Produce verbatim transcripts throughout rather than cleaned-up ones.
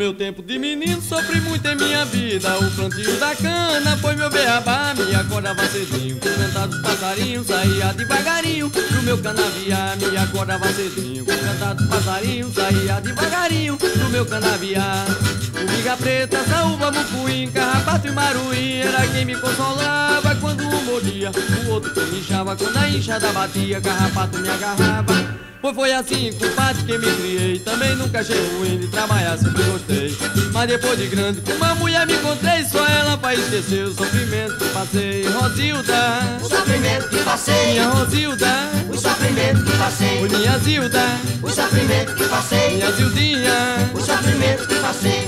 meu tempo de menino sofri muito em minha vida. O plantio da cana foi meu beabá. Me acordava cedinho, com o cantar dos passarinhos, saía devagarinho pro meu canaviar. Me acordava cedinho, com o cantar dos passarinhos, saía devagarinho pro meu canaviar. O biga preta, saúva, mucuim, carrapato e maruim era quem me consolava quando um mordia. O outro que me inchava quando a inchada batia, carrapato me agarrava. Pois foi assim, compadre, que me criei. Também nunca achei ruim de trabalhar, sempre gostei. Mas depois de grande, com uma mulher me encontrei. Só ela pra esquecer o sofrimento que passei. Rosilda, o sofrimento que passei. Minha Rosilda, o sofrimento que passei. Oi, minha Zilda, o sofrimento que passei. Minha Zildinha, o sofrimento que passei.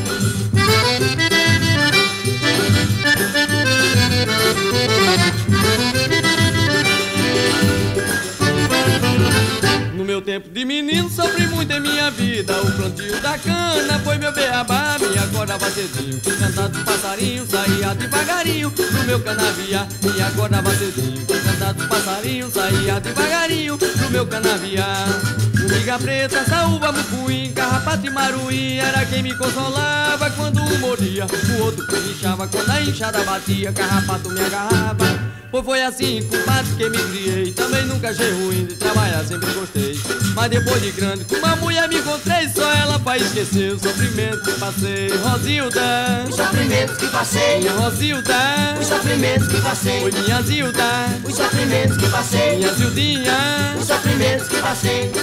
No meu tempo de menino sofri muito em minha vida. O plantio da cana foi meu beabá. Me acordava cedinho, com o cantar dos passarinhos, saía devagarinho pro meu canaviar. Me acordava cedinho, com o cantar dos passarinhos, saía devagarinho pro meu canaviar. O biga preta, saúva, mucuim, carrapato e maruim era quem me consolava quando um mordia. O outro que me inchava quando a inchada batia, carrapato me agarrava. Pois foi assim, compadre, que me criei. Também nunca achei ruim de trabalhar, sempre gostei. Mas depois de grande, com uma mulher me encontrei. Só ela pra esquecer o sofrimento que passei. Rosilda, o sofrimento que passei. Minha Rosilda, o sofrimento que passei. Oi, minha Zilda, os sofrimentos que passei. Minha Zildinha, os sofrimentos que passei.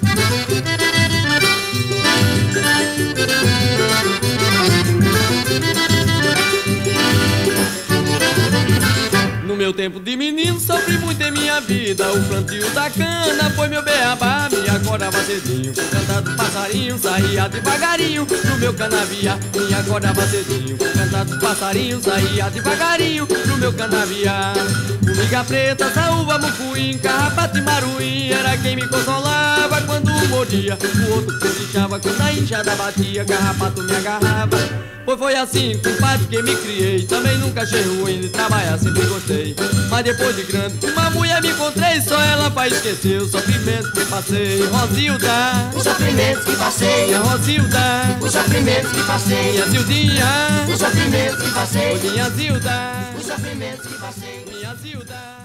No meu tempo de menino sofri muito em minha vida. O plantio da cana foi meu beabá. Me acordava cedinho, com o cantar dos passarinhos, saía devagarinho pro meu canaviar. Me acordava cedinho, com o cantar dos passarinhos, saía devagarinho pro meu canaviar. O biga preta, saúva, mucuim, carrapato e maruim era quem me consolava quando um mordia. O outro que me inchava quando a inchada batia, carrapato me agarrava. Pois foi assim, compadre, que me criei. Também nunca achei ruim de trabalhar, sempre gostei. Mas depois de grande, com uma mulher me encontrei. Só ela pra esquecer o sofrimento que passei. Rosilda, o sofrimento que passei. Minha Rosilda, o sofrimento que passei. Minha Zildinha, o sofrimento que passei. Oi, minha Zilda, o sofrimento que passei. Minha Zilda.